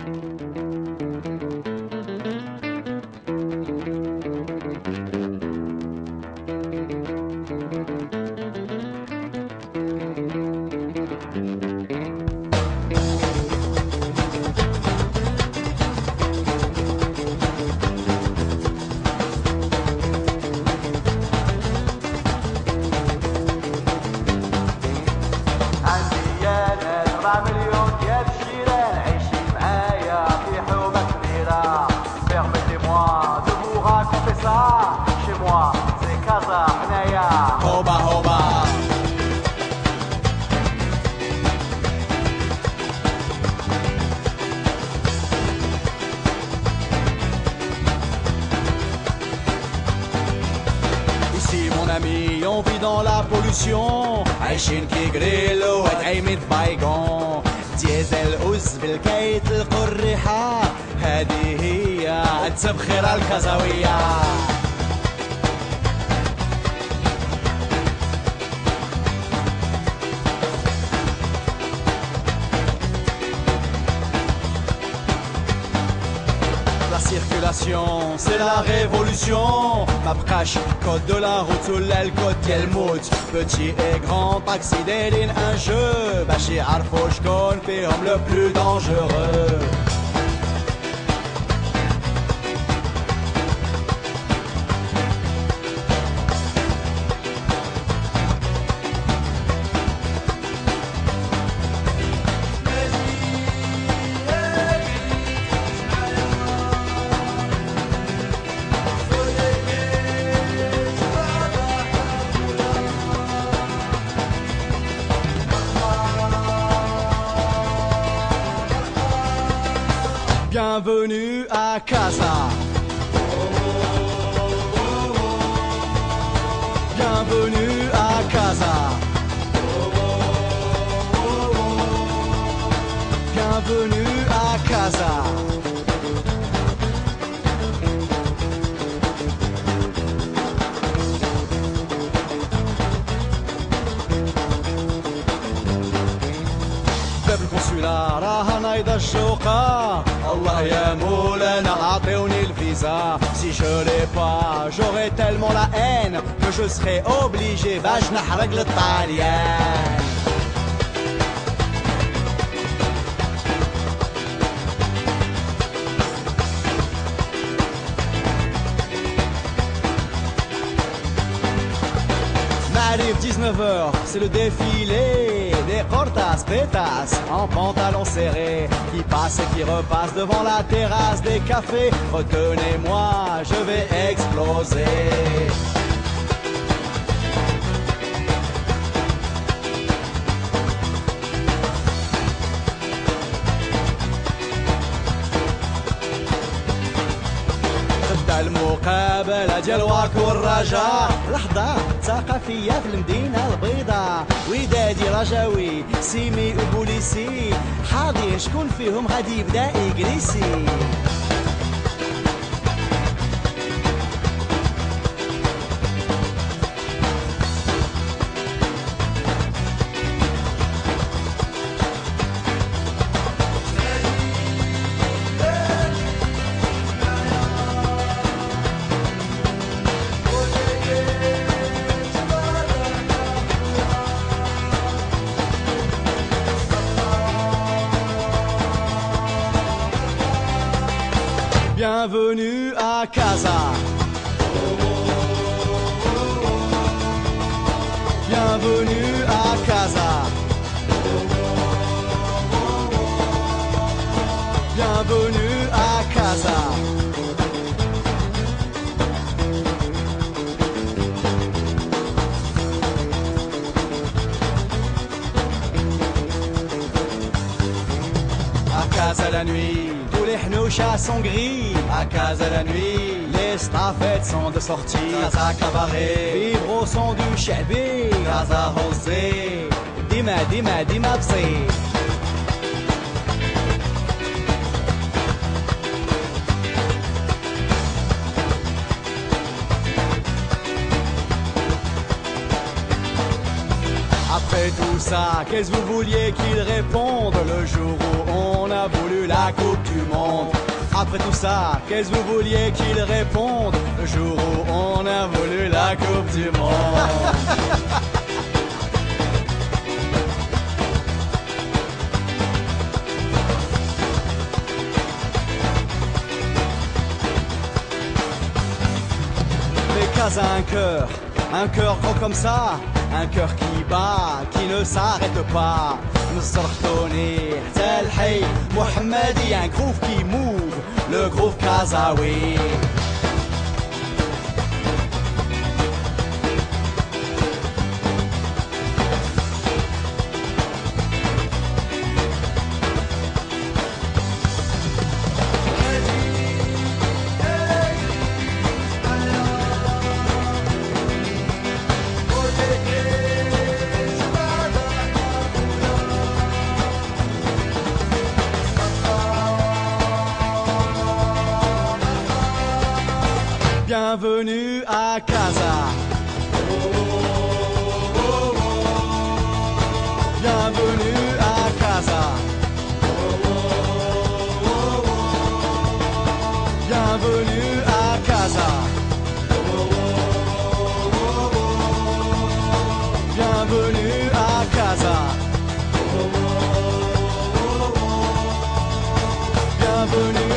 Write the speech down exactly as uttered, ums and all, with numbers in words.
On vit dans la pollution عايشين كي غريلو وتعيمد بايغون ديزل أوز بالكيت القريحة هذه هي التبخيرة الكازاوية. C'est la révolution. Mapkash, code de la route, le code Yelmout. Petit et grand, taxi d'Eline, un jeu. Bachir Arfouch, confirme le plus dangereux. Bienvenue à Casa. Bienvenue à Casa. Bienvenue à Casa. باب القنصلة راها نايضة الشوقة. Allah ya moulana, عطيوني الفيزا. Si je l'ai pas, j'aurais tellement la haine que je serais obligé باش نحرق للطاليان. Arrive dix-neuf heures, c'est le défilé des cortas pétas en pantalon serré qui passent et qui repassent devant la terrasse des cafés. Retenez-moi, je vais exploser. المقابلة ديال واك والرجاء لحظة ثقافية في المدينة البيضاء. ودادي رجاوي سيمي وبوليسي حاضرين شكون فيهم غادي يبدا يجلسي. Bienvenue à Casa. Bienvenue à Casa. Bienvenue à Casa. À Casa la nuit. Les hnouchas sont gris, à Casa la nuit. Les staffettes sont de sortie, Casa cabaret. Vivre au son du Chebi, Casa José. Dima, dima, dima bsé. Après tout ça, qu'est-ce que vous vouliez qu'il réponde le jour où on a voulu la coupe du du monde. Après tout ça, qu'est-ce que vous vouliez qu'ils répondent le jour où on a voulu la Coupe du Monde? Mais qu'à un cœur, un cœur gros comme ça, un cœur qui bat, qui ne s'arrête pas. Msartoni, Tel Hay, Mohammedi, un groove qui move, le groove kazaoui. Bienvenue à Casa. Bienvenue à Casa. Bienvenue à Casa. Bienvenue à Casa. Bienvenue.